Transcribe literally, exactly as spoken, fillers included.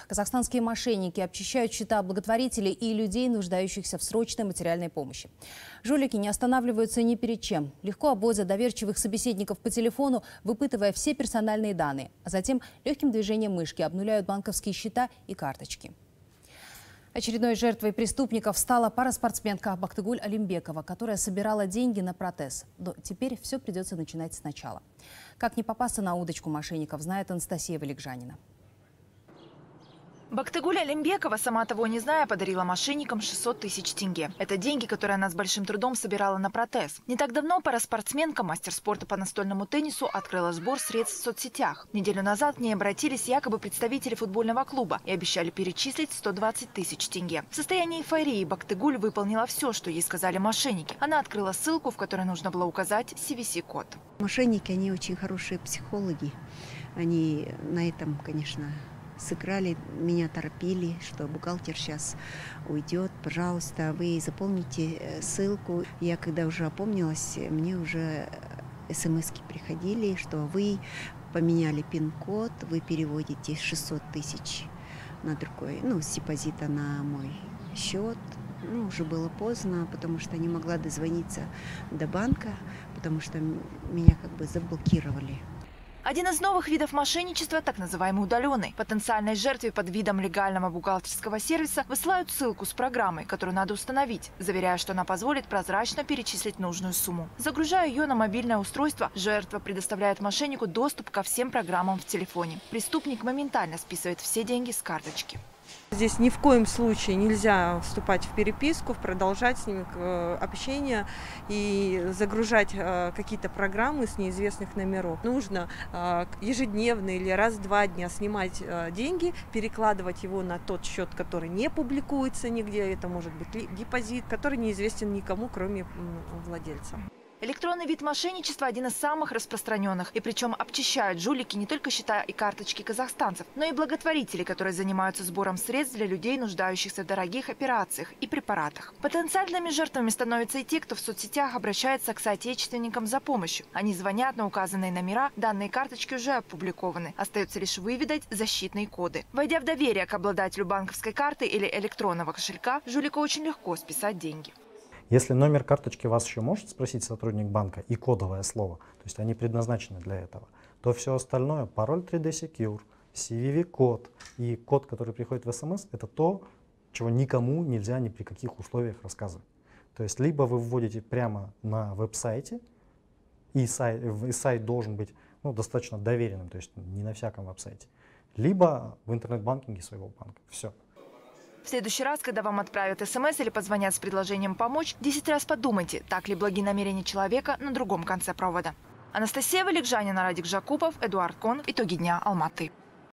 Казахстанские мошенники обчищают счета благотворителей и людей, нуждающихся в срочной материальной помощи. Жулики не останавливаются ни перед чем. Легко обводят доверчивых собеседников по телефону, выпытывая все персональные данные, а затем легким движением мышки обнуляют банковские счета и карточки. Очередной жертвой преступников стала параспортсменка Бактыгуль Алимбекова, которая собирала деньги на протез. Но теперь все придется начинать сначала. Как не попасться на удочку мошенников, знает Анастасия Валикжанина. Бактыгуль Алимбекова, сама того не зная, подарила мошенникам шестьсот тысяч тенге. Это деньги, которые она с большим трудом собирала на протез. Не так давно параспортсменка, мастер спорта по настольному теннису, открыла сбор средств в соцсетях. Неделю назад к ней обратились якобы представители футбольного клуба и обещали перечислить сто двадцать тысяч тенге. В состоянии эйфории Бактыгуль выполнила все, что ей сказали мошенники. Она открыла ссылку, в которой нужно было указать си ви си-код. Мошенники, они очень хорошие психологи. Они на этом, конечно, сыграли, меня торопили, что бухгалтер сейчас уйдет, пожалуйста, вы заполните ссылку. Я когда уже опомнилась, мне уже смс-ки приходили, что вы поменяли пин-код, вы переводите шестьсот тысяч на другой, ну, с депозита на мой счет. Ну, уже было поздно, потому что не могла дозвониться до банка, потому что меня как бы заблокировали. Один из новых видов мошенничества – так называемый удаленный. Потенциальной жертве под видом легального бухгалтерского сервиса высылают ссылку с программой, которую надо установить, заверяя, что она позволит прозрачно перечислить нужную сумму. Загружая ее на мобильное устройство, жертва предоставляет мошеннику доступ ко всем программам в телефоне. Преступник моментально списывает все деньги с карточки. Здесь ни в коем случае нельзя вступать в переписку, продолжать с ними общение и загружать какие-то программы с неизвестных номеров. Нужно ежедневно или раз в два дня снимать деньги, перекладывать его на тот счет, который не публикуется нигде. Это может быть депозит, который неизвестен никому, кроме владельца. Электронный вид мошенничества – один из самых распространенных. И причем обчищают жулики не только счета и карточки казахстанцев, но и благотворители, которые занимаются сбором средств для людей, нуждающихся в дорогих операциях и препаратах. Потенциальными жертвами становятся и те, кто в соцсетях обращается к соотечественникам за помощью. Они звонят на указанные номера, данные карточки уже опубликованы. Остается лишь выведать защитные коды. Войдя в доверие к обладателю банковской карты или электронного кошелька, жулику очень легко списать деньги. Если номер карточки вас еще может спросить сотрудник банка и кодовое слово, то есть они предназначены для этого, то все остальное, пароль три дэ Secure, си ви ви-код и код, который приходит в смс, это то, чего никому нельзя ни при каких условиях рассказывать. То есть либо вы вводите прямо на веб-сайте, и сайт, и сайт должен быть ну, достаточно доверенным, то есть не на всяком веб-сайте, либо в интернет-банкинге своего банка. Все. В следующий раз, когда вам отправят смс или позвонят с предложением помочь, десять раз подумайте, так ли благие намерения человека на другом конце провода. Анастасия Валикжанина, Радик Жакупов, Эдуард Кон. Итоги дня, Алматы.